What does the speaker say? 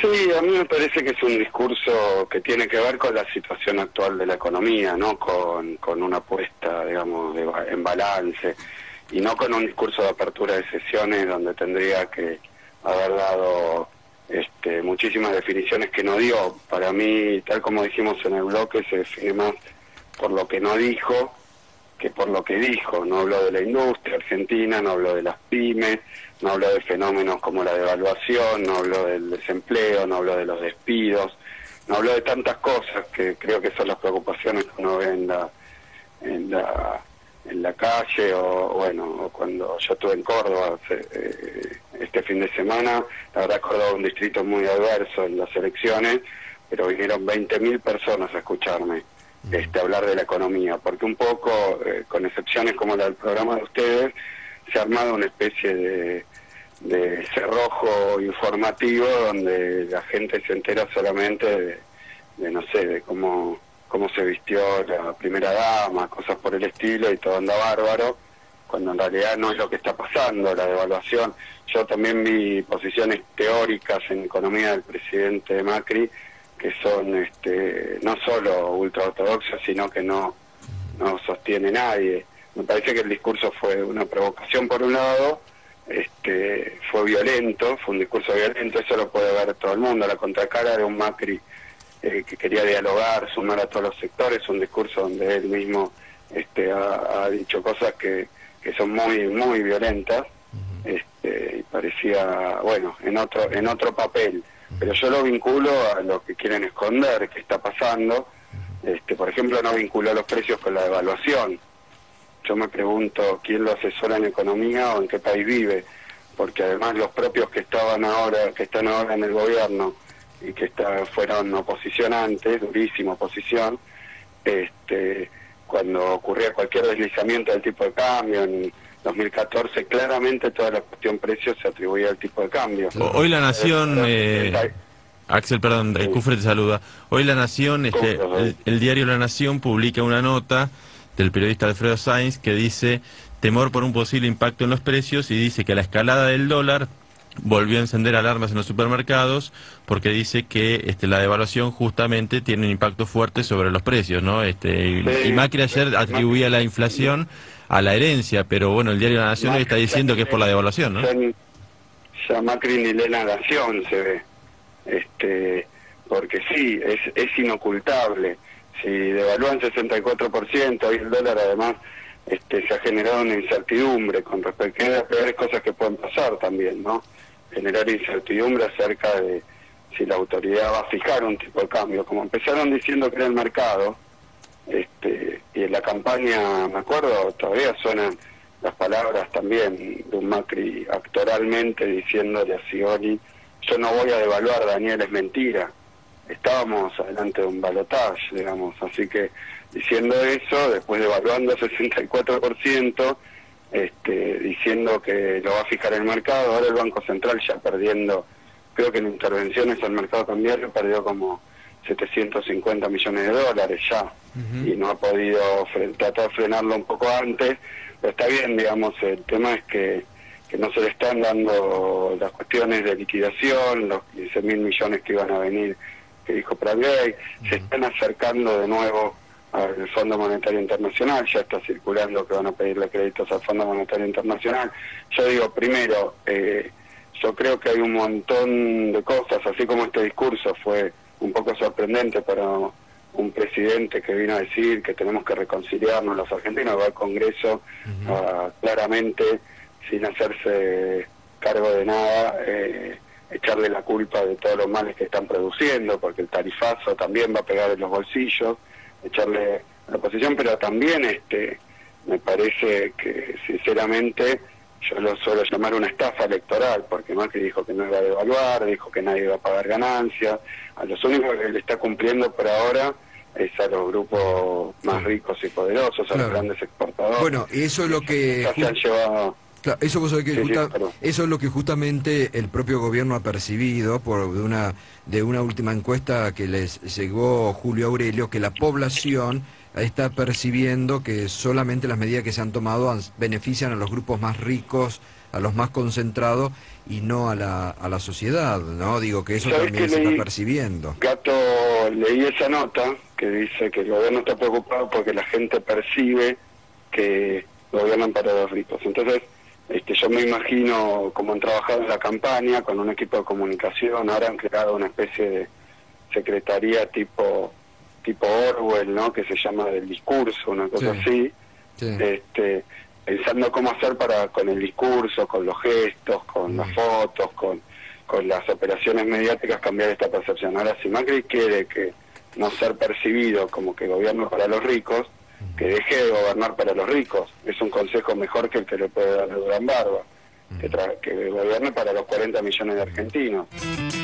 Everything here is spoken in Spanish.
Sí, a mí me parece que es un discurso que tiene que ver con la situación actual de la economía, no con una apuesta, digamos, en balance, y no con un discurso de apertura de sesiones donde tendría que haber dado muchísimas definiciones que no dio. Para mí, tal como dijimos en el bloque, se define más por lo que no dijo que por lo que dijo. No habló de la industria argentina, no habló de las pymes, no habló de fenómenos como la devaluación, no habló del desempleo, no habló de los despidos, no habló de tantas cosas que creo que son las preocupaciones que uno ve en la calle, o cuando yo estuve en Córdoba este fin de semana. La verdad, Córdoba es un distrito muy adverso en las elecciones, pero vinieron 20.000 personas a escucharme hablar de la economía, porque un poco, con excepciones como la del programa de ustedes, se ha armado una especie de cerrojo informativo donde la gente se entera solamente no sé, de cómo se vistió la primera dama, cosas por el estilo, y todo anda bárbaro, cuando en realidad no es lo que está pasando, la devaluación. Yo también vi posiciones teóricas en economía del presidente Macri, que son no solo ultraortodoxas, sino que no sostiene nadie. Me parece que el discurso fue una provocación por un lado, fue violento, fue un discurso violento, eso lo puede ver todo el mundo, la contracara de un Macri que quería dialogar, sumar a todos los sectores, un discurso donde él mismo ha dicho cosas que son muy muy violentas, y parecía, bueno, en otro papel. Pero yo lo vinculo a lo que quieren esconder, que está pasando. Por ejemplo, no vinculó los precios con la devaluación. Yo me pregunto quién lo asesora en economía o en qué país vive, porque además los propios que están ahora en el gobierno y que fueron oposición antes, durísima oposición, cuando ocurría cualquier deslizamiento del tipo de cambio en 2014, claramente toda la cuestión precios se atribuía al tipo de cambio. Hoy La Nación, Axel, perdón, Sí. Cufre te saluda. Hoy La Nación, el diario La Nación publica una nota del periodista Alfredo Sainz que dice temor por un posible impacto en los precios, y dice que la escalada del dólar volvió a encender alarmas en los supermercados porque dice que la devaluación justamente tiene un impacto fuerte sobre los precios, ¿no? Y Macri ayer atribuía la inflación a la herencia, pero bueno, el diario La Nación hoy está diciendo que es por la devaluación, ¿no? Ya Macri ni lee La Nación, se ve. Porque sí, es inocultable. Si devalúan 64%, hoy el dólar además se ha generado una incertidumbre con respecto a las peores cosas que pueden pasar también, ¿no? Generar incertidumbre acerca de si la autoridad va a fijar un tipo de cambio, como empezaron diciendo que era el mercado, y en la campaña, me acuerdo, todavía suenan las palabras también de un Macri actoralmente diciéndole a Scioli: yo no voy a devaluar, Daniel, es mentira. Estábamos adelante de un balotaje, digamos, así que diciendo eso, después devaluando 64%, diciendo que lo va a fijar el mercado. Ahora el Banco Central ya perdiendo, creo que en intervenciones al mercado cambiario perdió como 750 millones de dólares ya, y no ha podido tratar de frenarlo un poco antes, pero está bien, digamos. El tema es que no se le están dando las cuestiones de liquidación, los 15.000 millones que iban a venir, que dijo Pradley, se están acercando de nuevo al Fondo Monetario Internacional, ya está circulando que van a pedirle créditos al Fondo Monetario Internacional. Yo digo, primero, yo creo que hay un montón de cosas, así como este discurso fue un poco sorprendente para un presidente que vino a decir que tenemos que reconciliarnos los argentinos, va al Congreso claramente, sin hacerse cargo de nada, echarle la culpa de todos los males que están produciendo, porque el tarifazo también va a pegar en los bolsillos, echarle a la oposición, pero también me parece que sinceramente yo lo suelo llamar una estafa electoral, porque Macri dijo que no iba a devaluar, dijo que nadie iba a pagar ganancias. A los únicos que le está cumpliendo por ahora es a los grupos más ricos y poderosos, a los grandes exportadores. Bueno, eso es lo que... Se han llevado... Claro, eso, eso es lo que justamente el propio gobierno ha percibido de una última encuesta que les llegó Julio Aurelio, que la población está percibiendo que solamente las medidas que se han tomado benefician a los grupos más ricos los más concentrados y no a la sociedad, ¿no? Digo que eso también se está percibiendo. Gato, leí esa nota que dice que el gobierno está preocupado porque la gente percibe que gobiernan para los ricos. Entonces, yo me imagino cómo han trabajado en la campaña con un equipo de comunicación, ahora han creado una especie de secretaría tipo Orwell, ¿no? Que se llama del discurso, una cosa así. Sí. Pensando cómo hacer con el discurso, con los gestos, con las fotos, con las operaciones mediáticas, cambiar esta percepción. Ahora, si Macri quiere que no ser percibido como que gobierna para los ricos, que deje de gobernar para los ricos. Es un consejo mejor que el que le puede dar Durán Barba, que gobierne para los 40 millones de argentinos.